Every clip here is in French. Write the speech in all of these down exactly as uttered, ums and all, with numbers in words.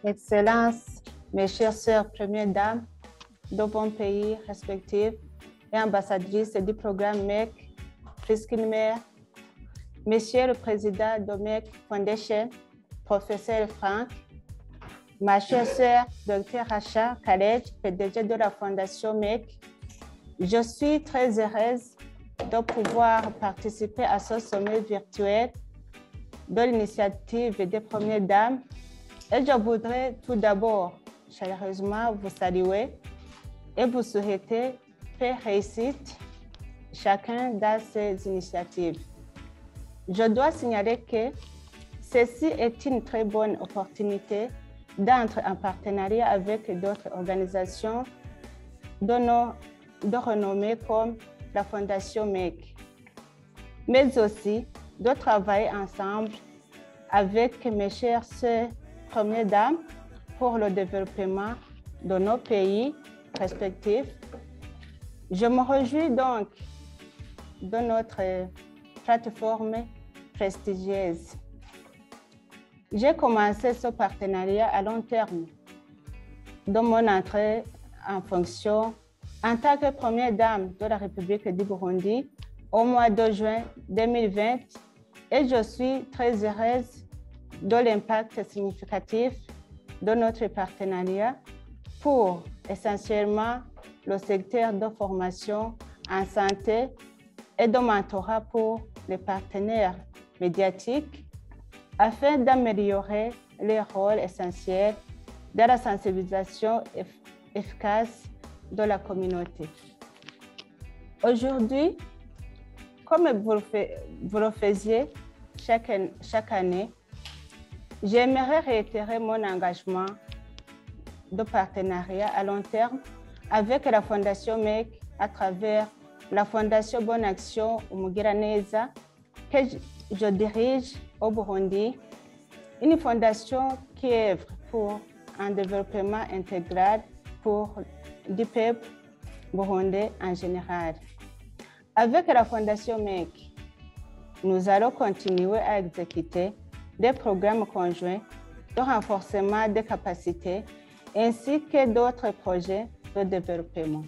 Excellences, mes chères sœurs, premières dames de vos pays respectifs et ambassadrices du programme M E C, Priskinmer, Monsieur le Président de M E C Foundation, Professeur Franck, ma chère sœur, Docteur Racha Khaled, P D G de la Fondation M E C, je suis très heureuse de pouvoir participer à ce sommet virtuel de l'initiative des Premières Dames. Et je voudrais tout d'abord chaleureusement vous saluer et vous souhaiter paix réussite chacun dans ces initiatives. Je dois signaler que ceci est une très bonne opportunité d'entrer en partenariat avec d'autres organisations de, nos, de renommée comme la Fondation M E C, mais aussi de travailler ensemble avec mes chères sœurs Premières Dames pour le développement de nos pays respectifs. Je me réjouis donc de notre plateforme prestigieuse. J'ai commencé ce partenariat à long terme de mon entrée en fonction en tant que Première Dame de la République du Burundi au mois de juin deux mille vingt et je suis très heureuse de l'impact significatif de notre partenariat pour essentiellement le secteur de formation en santé et de mentorat pour les partenaires médiatiques afin d'améliorer les rôles essentiels de la sensibilisation efficace de la communauté. Aujourd'hui, comme vous le faisiez chaque, chaque année, j'aimerais réitérer mon engagement de partenariat à long terme avec la Fondation M E C à travers la Fondation Bonne Action Umugiraneza que je dirige au Burundi, une fondation qui œuvre pour un développement intégral pour du peuple burundais en général. Avec la Fondation M E C, nous allons continuer à exécuter des programmes conjoints de renforcement des capacités ainsi que d'autres projets de développement.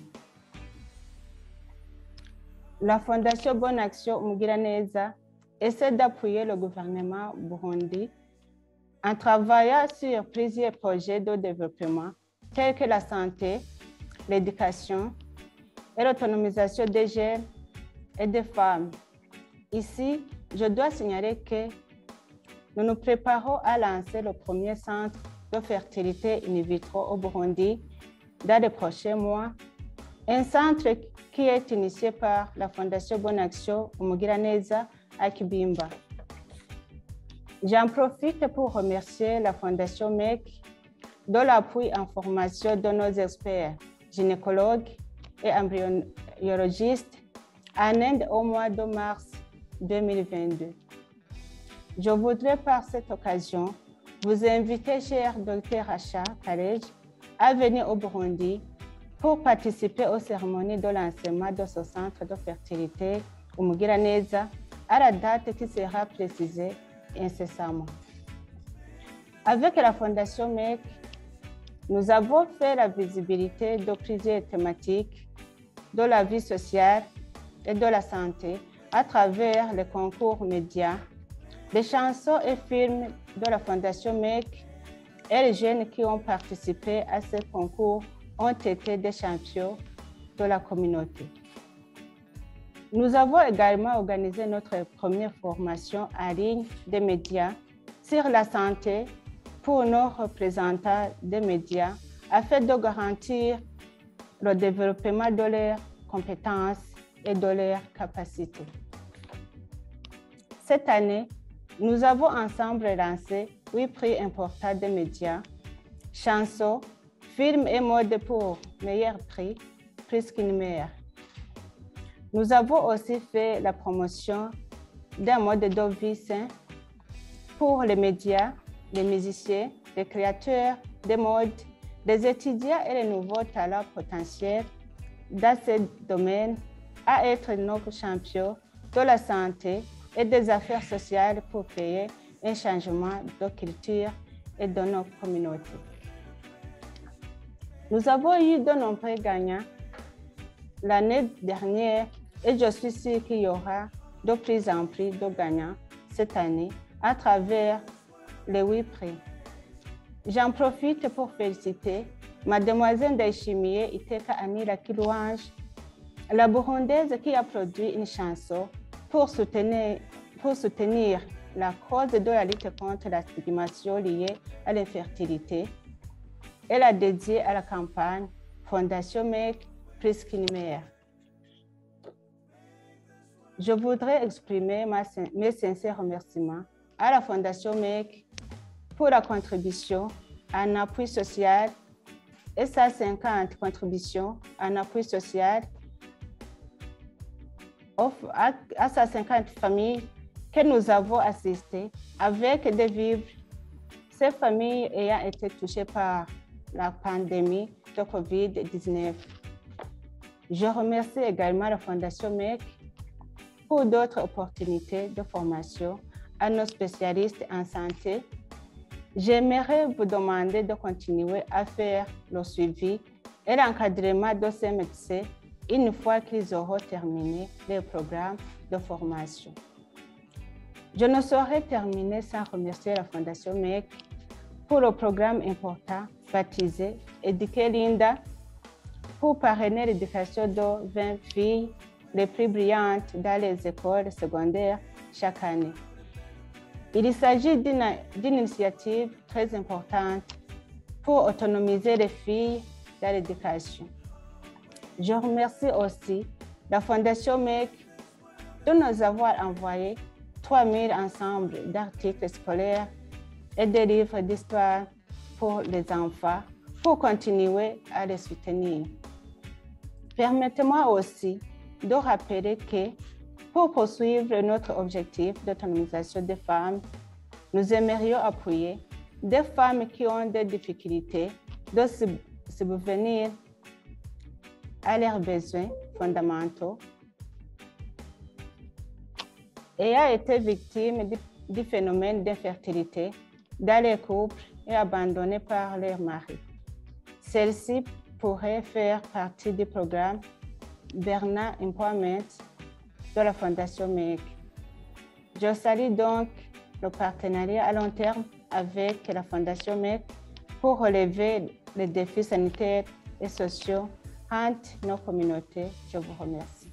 La Fondation Bonne Action Umugiraneza essaie d'appuyer le gouvernement burundi en travaillant sur plusieurs projets de développement tels que la santé, l'éducation et l'autonomisation des jeunes et des femmes. Ici, je dois signaler que nous nous préparons à lancer le premier centre de fertilité in vitro au Burundi dans les prochains mois, un centre qui est initié par la Fondation Bonne Action Umugiraneza à Kibimba. J'en profite pour remercier la Fondation M E C de l'appui en formation de nos experts, gynécologues et embryologistes en Inde au mois de mars deux mille vingt-deux. Je voudrais par cette occasion vous inviter, cher Docteur Racha Khaled, à venir au Burundi pour participer aux cérémonies de lancement de ce centre de fertilité Umugiraneza à la date qui sera précisée incessamment. Avec la Fondation M E C, nous avons fait la visibilité de plusieurs thématiques de la vie sociale et de la santé à travers les concours médias, les chansons et films de la Fondation M E C et les jeunes qui ont participé à ces concours ont été des champions de la communauté. Nous avons également organisé notre première formation en ligne des médias sur la santé pour nos représentants des médias afin de garantir le développement de leurs compétences et de leurs capacités. Cette année, nous avons ensemble lancé huit prix importants des médias, chansons, films et mode pour meilleur prix, Priskinmer. Nous avons aussi fait la promotion d'un mode de vie sain pour les médias, les musiciens, les créateurs de mode, les étudiants et les nouveaux talents potentiels dans ce domaine à être nos champions de la santé et des affaires sociales pour créer un changement de culture et de nos communautés. Nous avons eu de nombreux gagnants l'année dernière et je suis sûre qu'il y aura de plus en plus de gagnants cette année à travers les huit prix. J'en profite pour féliciter Mademoiselle Ndayishimiye Iteka Anila Kilouange, la Burundaise qui a produit une chanson pour soutenir, pour soutenir la cause de la lutte contre la stigmatisation liée à l'infertilité. Elle a dédié à la campagne Fondation Make Priscine Meyer. Je voudrais exprimer ma, mes sincères remerciements à la Fondation Make pour la contribution en appui social et sa cinquante contributions en appui social à, à sa cinquante familles que nous avons assistées avec des vivres, ces familles ayant été touchées par la pandémie de COVID dix-neuf. Je remercie également la Fondation Make pour d'autres opportunités de formation à nos spécialistes en santé. J'aimerais vous demander de continuer à faire le suivi et l'encadrement de ces médecins une fois qu'ils auront terminé les programmes de formation. Je ne saurais terminer sans remercier la Fondation Make pour le programme important baptisé Éduquer Linda pour parrainer l'éducation de vingt filles les plus brillantes dans les écoles secondaires chaque année. Il s'agit d'une initiative très importante pour autonomiser les filles dans l'éducation. Je remercie aussi la Fondation Make de nous avoir envoyé trois mille ensembles d'articles scolaires et des livres d'histoire pour les enfants pour continuer à les soutenir. Permettez-moi aussi de rappeler que pour poursuivre notre objectif d'autonomisation des femmes, nous aimerions appuyer des femmes qui ont des difficultés de subvenir à leurs besoins fondamentaux et a été victime du, du phénomène d'infertilité dans les couples et abandonnées par leur mari. Celles-ci pourraient faire partie du programme Bernard Empowerment de la Fondation Make. Je salue donc le partenariat à long terme avec la Fondation Make pour relever les défis sanitaires et sociaux entre nos communautés. Je vous remercie.